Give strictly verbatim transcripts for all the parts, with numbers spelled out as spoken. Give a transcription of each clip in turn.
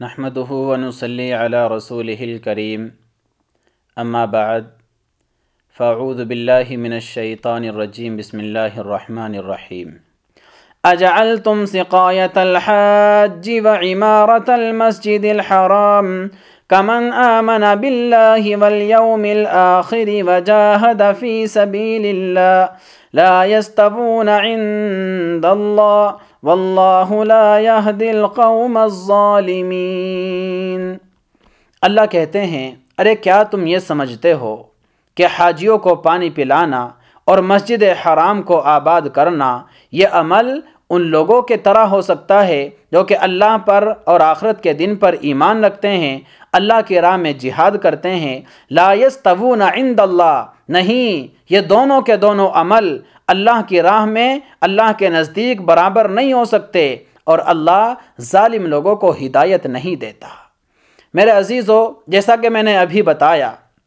نحمده ونصلي على رسوله الكريم اما بعد فاعوذ بالله من الشيطان الرجيم بسم الله الرحمن الرحيم اجعلتم سقاية الحاج وعمارة المسجد الحرام كمن آمن بالله واليوم الآخر وجاهد في سبيل الله لا يستوون عند الله واللہ لا يهدي القوم الظالمین۔ اللہ کہتے ہیں، ارے کیا تم یہ سمجھتے ہو کہ حاجیوں کو پانی پلانا اور مسجد حرام کو آباد کرنا یہ عمل ان لوگوں کے طرح ہو سکتا ہے جو کہ اللہ پر اور آخرت کے دن پر ایمان رکھتے ہیں، اللہ کی راہ میں جہاد کرتے ہیں؟ لا یستوون عند اللہ، نہیں، یہ دونوں کے دونوں عمل اللہ کی راہ میں اللہ کے نزدیک برابر نہیں ہو سکتے، اور اللہ ظالم لوگوں کو ہدایت نہیں دیتا۔ میرے عزیزو، جیسا کہ میں نے ابھی بتایا،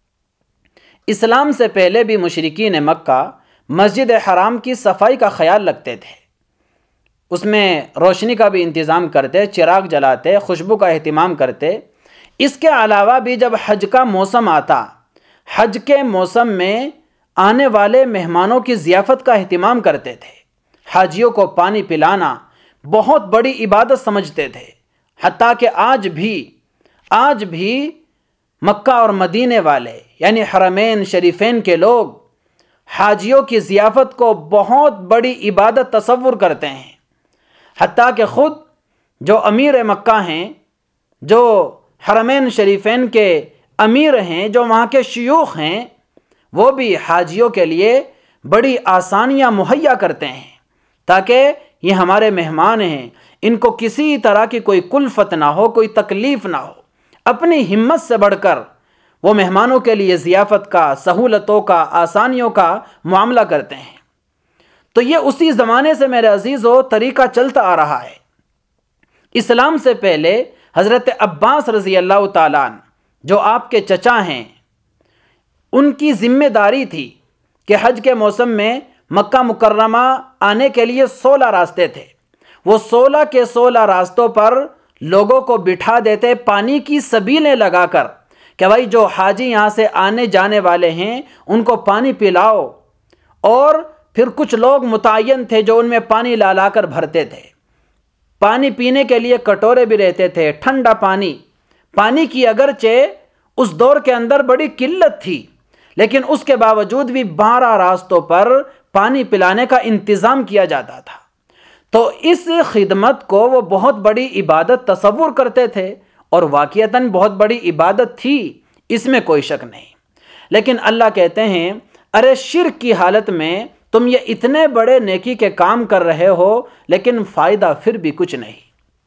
اسلام سے پہلے بھی مشرکین مکہ مسجد حرام کی صفائی کا خیال رکھتے تھے، اس میں روشنی کا بھی انتظام کرتے، چراغ جلاتے، خوشبو کا اہتمام کرتے۔ اس کے علاوہ بھی جب حج کا موسم آتا، حج کے موسم میں آنے والے مہمانوں کی ضیافت کا اہتمام کرتے تھے۔ حاجیوں کو پانی پلانا بہت بڑی عبادت سمجھتے تھے، حتیٰ کہ آج بھی آج بھی مکہ اور مدینے والے یعنی حرمین شریفین کے لوگ حاجیوں کی ضیافت کو بہت بڑی عبادت تصور کرتے ہیں، حتیٰ کہ خود جو امیر مکہ ہیں، جو حرمین شریفین کے امیر ہیں، جو وہاں کے شیوخ ہیں، وہ بھی حاجیوں کے لیے بڑی آسانیاں مہیا کرتے ہیں تاکہ یہ ہمارے مہمان ہیں، ان کو کسی طرح کی کوئی کلفت نہ ہو، کوئی تکلیف نہ ہو۔ اپنی ہمت سے بڑھ کر وہ مہمانوں کے لیے ضیافت کا، سہولتوں کا، آسانیوں کا معاملہ کرتے ہیں۔ تو یہ اسی زمانے سے میرے عزیزو طریقہ چلتا آ رہا ہے۔ اسلام سے پہلے حضرت عباس رضی اللہ تعالیٰ عنہ، جو آپ کے چچا ہیں، ان کی ذمہ داری تھی کہ حج کے موسم میں مکہ مکرمہ آنے کے لیے سولہ راستے تھے، وہ سولہ کے سولہ راستوں پر لوگوں کو بٹھا دیتے پانی کی سبیلیں لگا کر کہ بھائی جو حاجی یہاں سے آنے جانے والے ہیں ان کو پانی پلاؤ، اور پھر کچھ لوگ متعین تھے جو ان میں پانی لا لا کر بھرتے تھے۔ پانی پینے کے لیے کٹورے بھی رہتے تھے، ٹھنڈا پانی پانی کی اگرچہ اس دور کے اندر بڑی قلت تھی، لیکن اس کے باوجود بھی بارہ راستوں پر پانی پلانے کا انتظام کیا جاتا تھا۔ تو اس خدمت کو وہ بہت بڑی عبادت تصور کرتے تھے، اور واقعتاً بہت بڑی عبادت تھی، اس میں کوئی شک نہیں۔ لیکن اللہ کہتے ہیں، ارے شرک کی حالت میں تم یہ اتنے بڑے نیکی کے کام کر رہے ہو لیکن فائدہ پھر بھی کچھ نہیں۔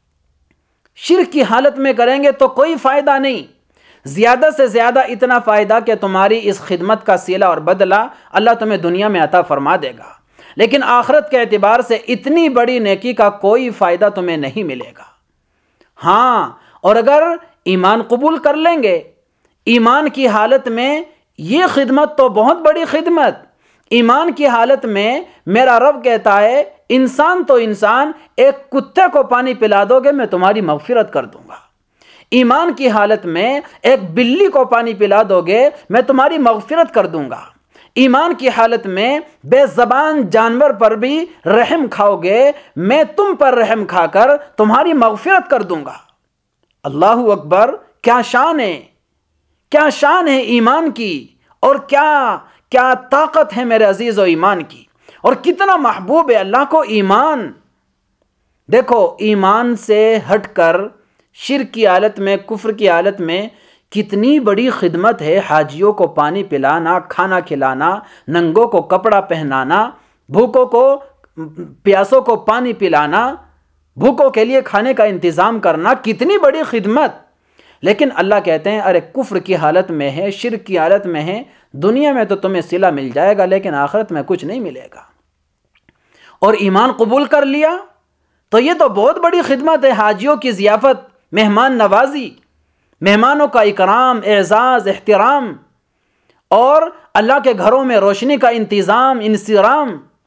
شرک کی حالت میں کریں گے تو کوئی فائدہ نہیں، زیادہ سے زیادہ اتنا فائدہ کہ تمہاری اس خدمت کا صلہ اور بدلہ اللہ تمہیں دنیا میں عطا فرما دے گا، لیکن آخرت کے اعتبار سے اتنی بڑی نیکی کا کوئی فائدہ تمہیں نہیں ملے گا۔ ہاں، اور اگر ایمان قبول کر لیں گے، ایمان کی حالت میں یہ خدمت تو بہت بڑی خدمت، ایمان کی حالت میں میرا رب کہتا ہے، انسان تو انسان، ایک کتے کو پانی پلا دو گے میں تمہاری مغفرت کر دوں گا۔ ایمان کی حالت میں ایک بلی کو پانی پلا دو گے میں تمہاری مغفرت کر دوں گا۔ ایمان کی حالت میں بے زبان جانور پر بھی رحم کھاؤ گے میں تم پر رحم کھا کر تمہاری مغفرت کر دوں گا۔ اللہ اکبر، کیا شان ہے، کیا شان ہے ایمان کی، اور کیا کیا طاقت ہے میرے عزیز و ایمان کی، اور کتنا محبوب ہے اللہ کو ایمان۔ دیکھو، ایمان سے ہٹ کر شرک کی حالت میں، کفر کی حالت میں کتنی بڑی خدمت ہے، حاجیوں کو پانی پلانا، کھانا کھلانا، ننگوں کو کپڑا پہنانا، بھوکوں کو پیاسوں کو پانی پلانا، بھوکوں کے لیے کھانے کا انتظام کرنا، کتنی بڑی خدمت۔ لیکن اللہ کہتے ہیں، ارے کفر کی حالت میں ہے، شرک کی حالت میں ہے، دنیا میں تو تمہیں صلہ مل جائے گا لیکن آخرت میں کچھ نہیں ملے گا۔ اور ایمان قبول کر لیا تو یہ تو بہت بڑی خدمت ہے، حاجیوں کی ضیافت، مہمان نوازی، مہمانوں کا اکرام، اعزاز، احترام، اور اللہ کے گھروں میں روشنی کا انتظام، انصرام،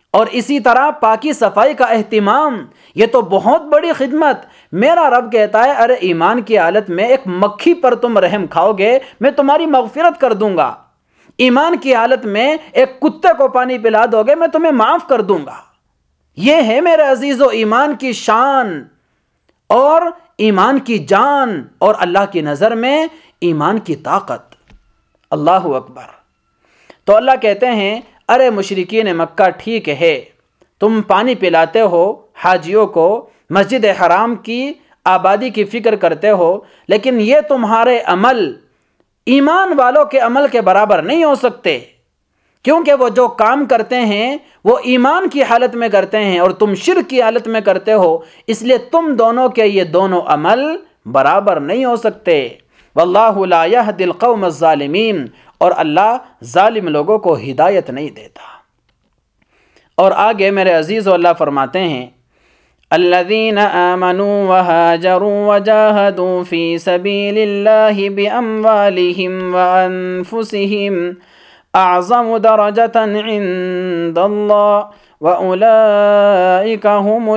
اور اسی طرح پاکی صفائی کا اہتمام، یہ تو بہت بڑی خدمت۔ میرا رب کہتا ہے ارے ایمان کی حالت میں ایک مکھی پر تم رحم کھاؤ گے میں تمہاری مغفرت کر دوں گا، ایمان کی حالت میں ایک کتے کو پانی پلا دو گے میں تمہیں معاف کر دوں گا۔ یہ ہے میرے عزیزو ایمان کی شان اور ایمان کی جان اور اللہ کی نظر میں ایمان کی طاقت۔ اللہ اکبر۔ تو اللہ کہتے ہیں ارے مشرکین مکہ ٹھیک ہے تم پانی پلاتے ہو حاجیوں کو، مسجد حرام کی آبادی کی فکر کرتے ہو، لیکن یہ تمہارے عمل ایمان والوں کے عمل کے برابر نہیں ہو سکتے، کیونکہ وہ جو کام کرتے ہیں وہ ایمان کی حالت میں کرتے ہیں اور تم شرک کی حالت میں کرتے ہو، اس لیے تم دونوں کے یہ دونوں عمل برابر نہیں ہو سکتے۔ واللہ لا یہدی القوم الظالمین، اور اللہ ظالم لوگوں کو ہدایت نہیں دیتا۔ اور آگے میرے عزیز و اللہ فرماتے ہیں الذین آمنوا وہاجروا وجاہدوا فی سبیل اللہ باموالہم وانفسہم اعظم درجۃ عند اللہ واولئک هم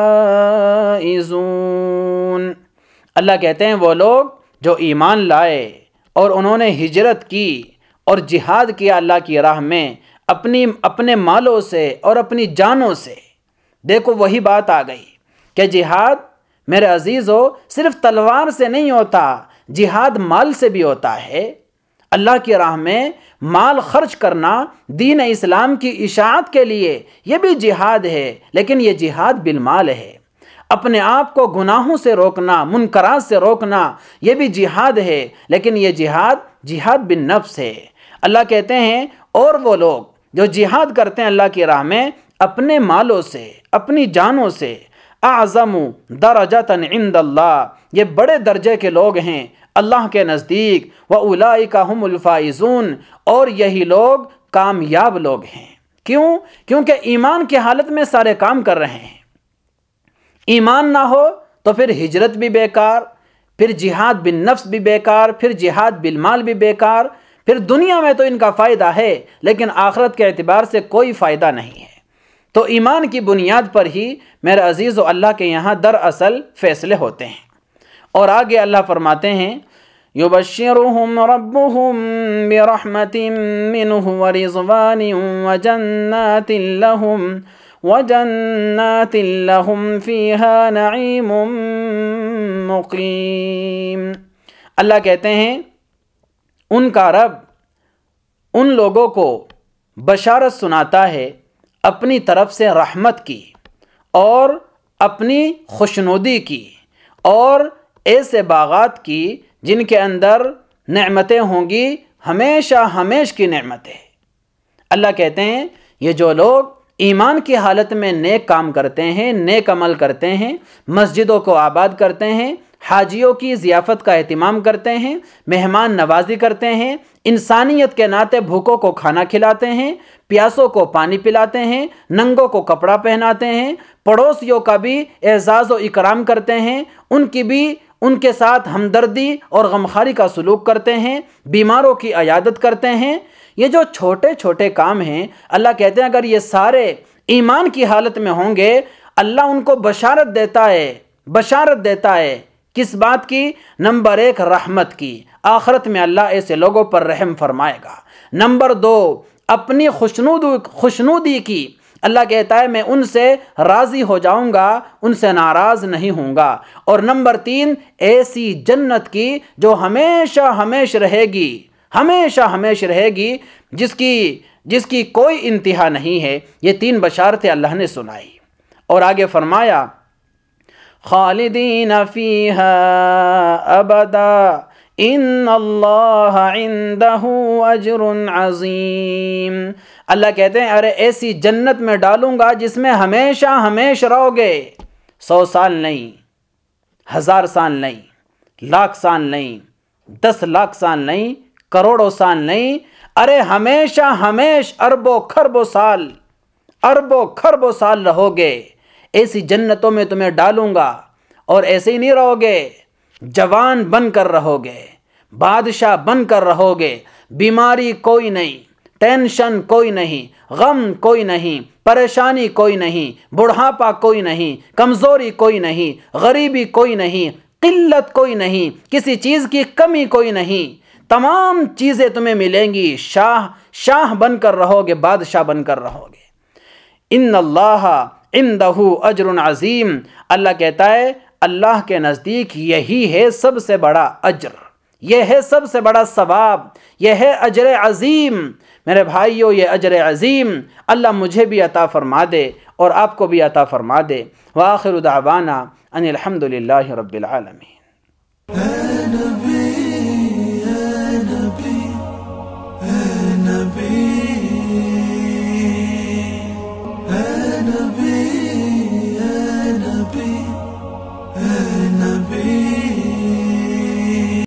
الفائزون۔ اللہ کہتے ہیں وہ لوگ جو ایمان لائے اور انہوں نے ہجرت کی اور جہاد کیا اللہ کی راہ میں اپنی اپنے مالوں سے اور اپنی جانوں سے۔ دیکھو وہی بات آ گئی کہ جہاد میرے عزیزو صرف تلوار سے نہیں ہوتا، جہاد مال سے بھی ہوتا ہے۔ اللہ کی راہ میں مال خرچ کرنا دین اسلام کی اشاعت کے لیے یہ بھی جہاد ہے، لیکن یہ جہاد بالمال ہے۔ اپنے آپ کو گناہوں سے روکنا، منکرات سے روکنا یہ بھی جہاد ہے، لیکن یہ جہاد جہاد بالنفس ہے۔ اللہ کہتے ہیں اور وہ لوگ جو جہاد کرتے ہیں اللہ کی راہ میں اپنے مالوں سے اپنی جانوں سے، اعظم درجۃ عند اللہ، یہ بڑے درجے کے لوگ ہیں اللہ کے نزدیک، واولئک هم الفائزون، اور یہی لوگ کامیاب لوگ ہیں۔ کیوں؟ کیونکہ ایمان کی حالت میں سارے کام کر رہے ہیں۔ ایمان نہ ہو تو پھر ہجرت بھی بیکار، پھر جہاد بالنفس بھی بیکار، پھر جہاد بالمال بھی بیکار، پھر دنیا میں تو ان کا فائدہ ہے لیکن آخرت کے اعتبار سے کوئی فائدہ نہیں ہے۔ تو ایمان کی بنیاد پر ہی میرے عزیز و اللہ کے یہاں دراصل فیصلے ہوتے ہیں۔ اور آگے اللہ فرماتے ہیں یبشرہم ربہم برحمت منہ ورضوان وجنات لہم وجنات لہم فیہا نعیم مقیم۔ اللہ کہتے ہیں ان کا رب ان لوگوں کو بشارت سناتا ہے اپنی طرف سے رحمت کی اور اپنی خوشنودی کی اور ایسے باغات کی جن کے اندر نعمتیں ہوں گی ہمیشہ ہمیش کی نعمتیں۔ اللہ کہتے ہیں یہ جو لوگ ایمان کی حالت میں نیک کام کرتے ہیں، نیک عمل کرتے ہیں، مسجدوں کو آباد کرتے ہیں، حاجیوں کی ضیافت کا اہتمام کرتے ہیں، مہمان نوازی کرتے ہیں، انسانیت کے ناطے بھوکوں کو کھانا کھلاتے ہیں، پیاسوں کو پانی پلاتے ہیں، ننگوں کو کپڑا پہناتے ہیں، پڑوسیوں کا بھی اعزاز و اکرام کرتے ہیں، ان کی بھی ان کے ساتھ ہمدردی اور غمخواری کا سلوک کرتے ہیں، بیماروں کی عیادت کرتے ہیں، یہ جو چھوٹے چھوٹے کام ہیں اللہ کہتے ہیں اگر یہ سارے ایمان کی حالت میں ہوں گے اللہ ان کو بشارت دیتا ہے بشارت دیتا ہے کس بات کی؟ نمبر ایک رحمت کی، آخرت میں اللہ ایسے لوگوں پر رحم فرمائے گا۔ نمبر دو اپنی خوشنودی خوشنودی کی، اللہ کہتا ہے میں ان سے راضی ہو جاؤں گا، ان سے ناراض نہیں ہوں گا۔ اور نمبر تین ایسی جنت کی جو ہمیشہ ہمیش رہے گی، ہمیشہ ہمیش رہے گی، جس کی جس کی کوئی انتہا نہیں ہے۔ یہ تین بشارتیں اللہ نے سنائی۔ اور آگے فرمایا خالدین فیہا ابدا ان اللہ عندہ اجر عظیم۔ اللہ کہتے ہیں ارے ایسی جنت میں ڈالوں گا جس میں ہمیشہ ہمیش رہو گے، سو سال نہیں، ہزار سال نہیں، لاکھ سال نہیں، دس لاکھ سال نہیں، کروڑوں سال نہیں، ارے ہمیشہ ہمیش اربوں کھربوں سال اربوں کھربوں سال رہو گے۔ ایسی جنتوں میں تمہیں ڈالوں گا اور ایسے ہی نہیں رہو گے، جوان بن کر رہو گے، بادشاہ بن کر رہو گے، بیماری کوئی نہیں، ٹینشن کوئی نہیں، غم کوئی نہیں، پریشانی کوئی نہیں، بڑھاپا کوئی نہیں، کمزوری کوئی نہیں، غریبی کوئی نہیں، قلت کوئی نہیں، کسی چیز کی کمی کوئی نہیں، تمام چیزیں تمہیں ملیں گی، شاہ شاہ بن کر رہو گے، بادشاہ بن کر رہو گے۔ ان اللہ عندہ اجر عظیم، اللہ کہتا ہے اللہ کے نزدیک یہی ہے سب سے بڑا اجر، یہ ہے سب سے بڑا ثواب، یہ ہے اجر عظیم۔ میرے بھائیو، یہ اجر عظیم اللہ مجھے بھی عطا فرما دے اور آپ کو بھی عطا فرما دے۔ وآخر دعوانا ان الحمد للہ رب العالمین۔